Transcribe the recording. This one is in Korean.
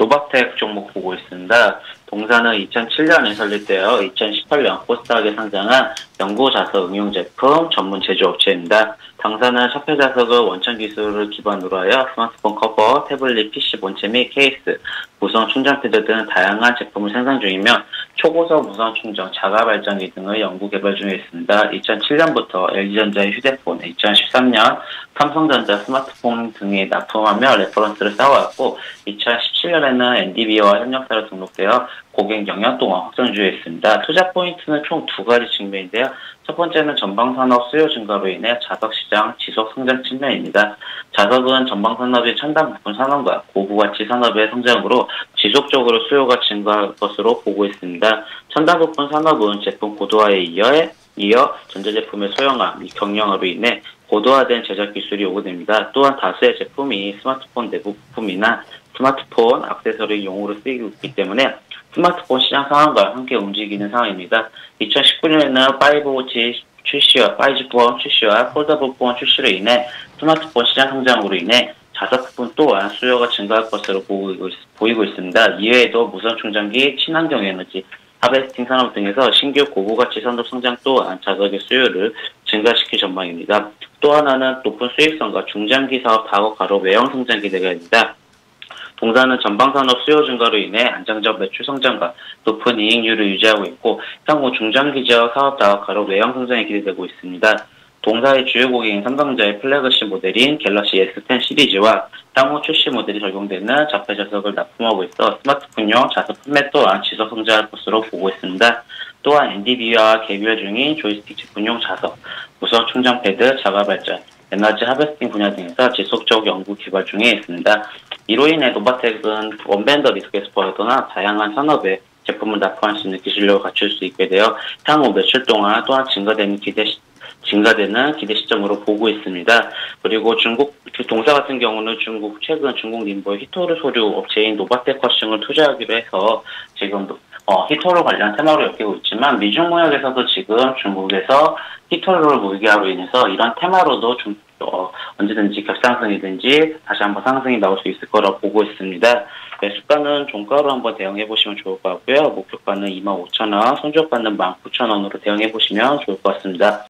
노바텍 종목 보고 있습니다. 동사는 2007년에 설립되어 2018년 코스닥에 상장한 연구자석 응용 제품 전문 제조업체입니다. 당사는 샤페 자석을 원천 기술을 기반으로 하여 스마트폰 커버, 태블릿 PC 본체 및 케이스, 무선 충전 패드 등 다양한 제품을 생산 중이며 초고속 무선 충전, 자가 발전기 등을 연구 개발 중에 있습니다. 2007년부터 LG전자의 휴대폰, 2013년 삼성전자 스마트폰 등에 납품하며 레퍼런스를 쌓아왔고 2017년에는 NDB와 협력사로 등록되어 고객 영역 동안 확장 중에 있습니다. 투자 포인트는 총 두 가지 측면인데요. 첫 번째는 전방산업 수요 증가로 인해 자석시장 지속 성장 측면입니다. 자석은 전방산업의 첨단 부품 산업과 고부가치 산업의 성장으로 지속적으로 수요가 증가할 것으로 보고 있습니다. 첨단 부품 산업은 제품 고도화에 이어 전자제품의 소형화 및 경량화로 인해 고도화된 제작 기술이 요구됩니다. 또한 다수의 제품이 스마트폰 내부 부품이나 스마트폰 액세서리 용으로 쓰이고 있기 때문에 스마트폰 시장 상황과 함께 움직이는 상황입니다. 2019년에는 5G 출시와 5G4 출시와 폴더블4 출시로 인해 스마트폰 시장 성장으로 인해 자석 부품 또한 수요가 증가할 것으로 보이고 있습니다. 이외에도 무선 충전기, 친환경 에너지, 하베스팅 산업 등에서 신규 고부가치 산업 성장 또한 자석의 수요를 증가시킬 전망입니다. 또 하나는 높은 수익성과 중장기 사업 다각화로 외형 성장 기대가 됩니다. 동사는 전방산업 수요 증가로 인해 안정적 매출 성장과 높은 이익률을 유지하고 있고 향후 중장기적 사업 다각화로 외형 성장이 기대되고 있습니다. 동사의 주요 고객인 삼성전자의 플래그십 모델인 갤럭시 S10 시리즈와 향후 출시 모델이 적용되는 자폐 자석을 납품하고 있어 스마트폰용 자석 판매 또한 지속 성장할 것으로 보고 있습니다. 또한 NDB와 개별 중인 조이스틱 제품용 자석, 무선 충전 패드, 자가 발전, 에너지 하베스팅 분야 등에서 지속적 연구 개발 중에 있습니다. 이로 인해 노바텍은 원벤더 리스크 엑스포더나 다양한 산업에 제품을 납품할 수 있는 기술력을 갖출 수 있게 되어 향후 며칠 동안 또한 증가되는 기대 시점으로 보고 있습니다. 그리고 중국 동사 같은 경우는 최근 중국 닌보의 히토르 소류 업체인 노바텍 커싱을 투자하기로 해서 지금 히토르 관련 테마로 엮이고 있지만 미중 무역에서도 지금 중국에서 히토르를 물기함으로 인해서 이런 테마로도 언제든지 격상승이든지 다시 한번 상승이 나올 수 있을 거라고 보고 있습니다. 매수가는 종가로 한번 대응해 보시면 좋을 것 같고요. 목표가는 25,000원, 손절가는 19,000원으로 대응해 보시면 좋을 것 같습니다.